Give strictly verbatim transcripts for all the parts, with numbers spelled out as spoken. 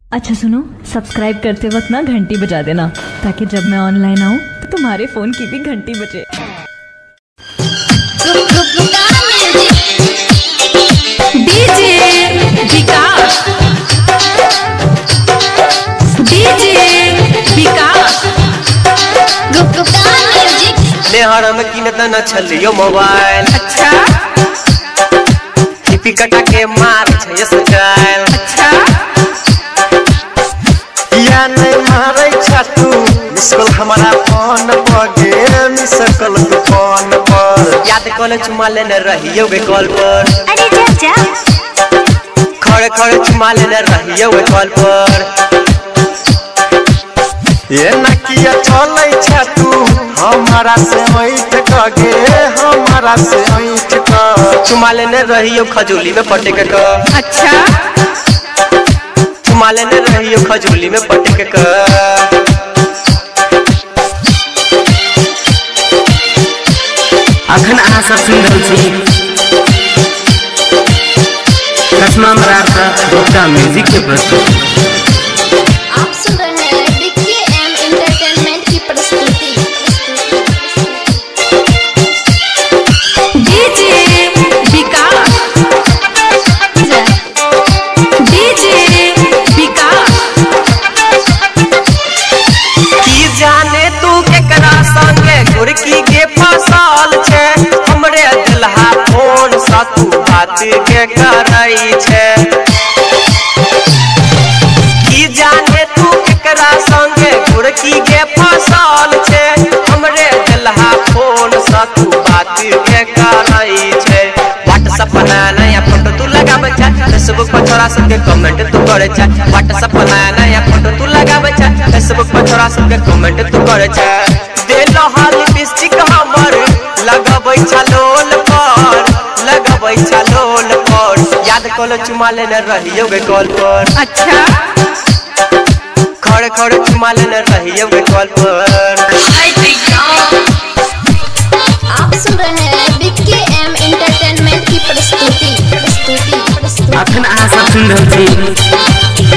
अच्छा सुनो, सब्सक्राइब करते वक्त ना घंटी बजा देना ताकि जब मैं ऑनलाइन आऊँ तो तुम्हारे फोन की भी घंटी बजे। डीजे विकास, डीजे विकास, नेहर में किनत न छलियो मोबाइल। अच्छा टिपी कटा के मार छै स्टाइल। अच्छा या नहीं मारै छ तू मिसकल हमारा फोन पर गे मिसकल तू फोन पर याद कल चुमा लेने रहियो गे कॉल पर। अरे जा जा खड़े खड़े चुमा लेने रहियो गे कॉल पर। ये नकिया चलै छ तू हमारा से ओइठ क गे हमारा से ओइठ क चुमा लेने रहियो खजूली में पटक क। अच्छा चुमा लेने रहियो खजूली में पटक क। अखन अहाँ सब सुन रहल छी कसमा मराठा डॉक्टर म्यूजिक के प्रस्तुति। आप सुन रहे हैं डिक्की एम एंटरटेनमेंट की प्रस्तुति। डीजे विकास, डीजे विकास, की जाने तू केकरा संगे गुरकी के फसल छे हमरे दिलहा फोन सा तू बात के करई छे। की जाने तू केकरा संगे गुरकी के फसल छे हमरे दिलहा फोन सा तू बात के करई छे। व्हाट्सएप पर नया फोटो तू लगाबै छ फेसबुक पर छोरा सबके कमेंट तू करे छ। व्हाट्सएप पर नया फोटो तू लगाबै छ फेसबुक पर छोरा सबके कमेंट तू करे छ। देलो हाल लिपस्टिक हमर लगाबै छ लोल पर लगाबै छ लोल पर याद कल चुमा लेने रहियो गे कॉल पर। अच्छा खड़े खड़े चुमा लेने रहियो गे कॉल पर। आप सुन रहे हैं डिक्की एम एंटरटेनमेंट की प्रस्तुति प्रस्तुति प्रस्तुति। अखन अहाँ सब सुन रहल छी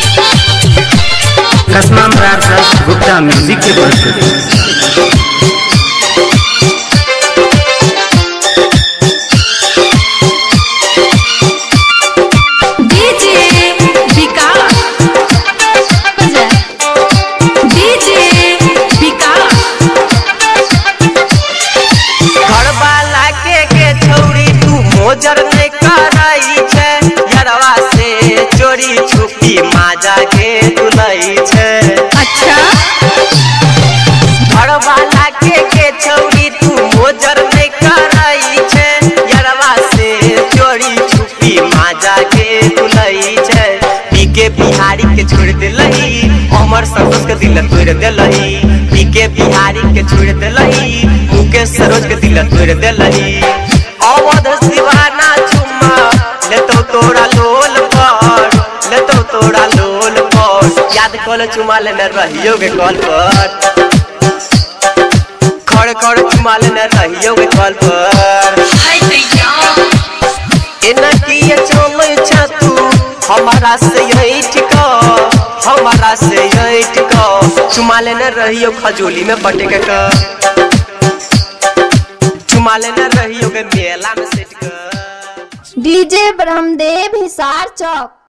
कसमा मराठा गुप्ता म्यूजिक के प्रस्तुति। डीजे विकास, डीजे विकास, घर वाला के के छौरी तू मोजर नहीं करई छे यारवा से चोरी छुपी माजा के तुलई छे। अच्छा घर वाला के के छौरी तू मोजर नहीं करई छे यारवा से चोरी छुपी माजा के तुलई छे। पीके बिहारी के छोड़ देलही अमर संतोष के दिल तोड़ देलही। पीके बिहारी के छोड़ देलही मुकेश सरोज के दिल तोड़ देलही। अवध दीवाना चुम्मा लेतो तोरा लोल पर लेतो तोरा लोल पर याद कल चुमा लेने रहियो गे कॉल पर। खड़े खड़े चुमा लेने रहियो गे कॉल पर। एना किए चलै छ तू हमारा से ऐठ क हमारा से ऐठ क चुमा लेने रहियो खजूली में पटक क। चुमा लेने रहियो गे मेला में सेट क। डीजे ब्रह्मदेव हिसार चौक।